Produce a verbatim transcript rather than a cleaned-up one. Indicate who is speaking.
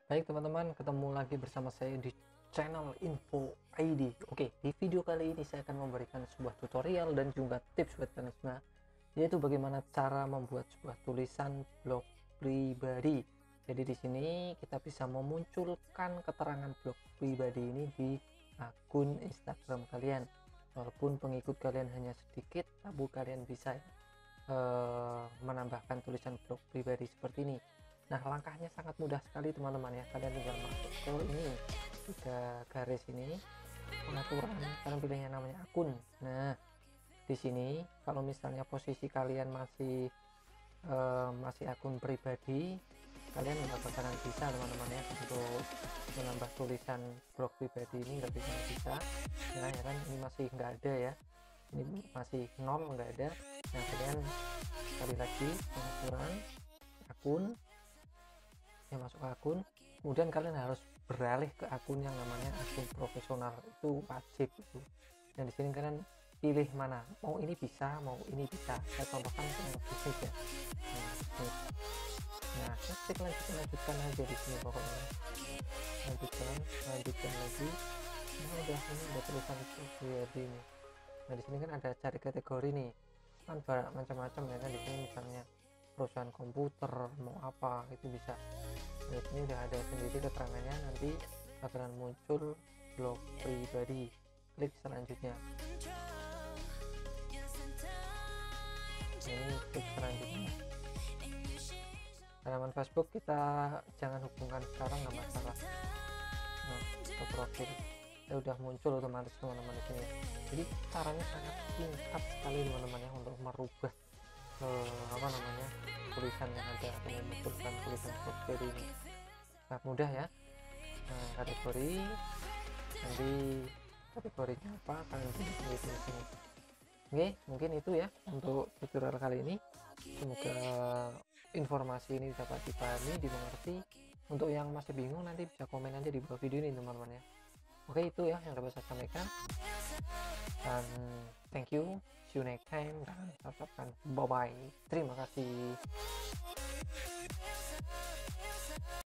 Speaker 1: Baik teman-teman, ketemu lagi bersama saya di channel Info I D. Oke, di video kali ini saya akan memberikan sebuah tutorial dan juga tips buat kalian semua, yaitu bagaimana cara membuat sebuah tulisan blog pribadi. Jadi di sini kita bisa memunculkan keterangan blog pribadi ini di akun Instagram kalian. Walaupun pengikut kalian hanya sedikit, tapi kalian bisa eh, menambahkan tulisan blog pribadi seperti ini. Nah, langkahnya sangat mudah sekali teman-teman ya. Kalian tinggal masuk ke ini, tiga garis ini, pengaturan, kalian pilih yang namanya akun. Nah, di sini kalau misalnya posisi kalian masih uh, masih akun pribadi, kalian nggak bakalan bisa teman-teman ya untuk menambah tulisan blog pribadi ini, nggak bisa bisa. Nah, ya kan ini masih nggak ada ya. Ini masih nol, nggak ada. Nah, kalian sekali lagi pengaturan akun, ya masuk ke akun, kemudian kalian harus beralih ke akun yang namanya akun profesional, itu wajib itu. Dan di sini kalian pilih mana, mau ini bisa, mau ini bisa. Saya contohkan untuk bisnis ya. Nah, bisnis. Nah, klik lanjutkan lanjutkan aja di sini pokoknya. Lanjutkan, lanjutkan lagi. Nah, udah ini udah tulisan pribadi ini. Nah, di sini kan ada cari kategori nih. Kan banyak macam-macam ya kan, di sini misalnya perusahaan komputer, mau apa itu bisa. Nah, ini udah ada sendiri keterangannya, nanti bakalan muncul blog pribadi. Klik selanjutnya. Ini klik selanjutnya. Halaman Facebook kita jangan hubungkan sekarang, nggak masalah. Nah, ke profil ya udah muncul otomatis teman-teman di sini. Jadi caranya sangat singkat sekali teman-teman ya untuk merubah eh, apa namanya tulisan yang ada atau memunculkan tulisan blog pribadi ini. Sangat mudah ya. Nah, kategori nanti kategorinya apa kalian pilih di sini. Oke, mungkin itu ya untuk tutorial kali ini. Semoga informasi ini dapat dipahami, dimengerti. Untuk yang masih bingung nanti bisa komen aja di bawah video ini teman-teman ya. Oke, itu ya yang dapat saya sampaikan. Dan thank you, see you next time, dan saya ucapkan bye bye. Terima kasih.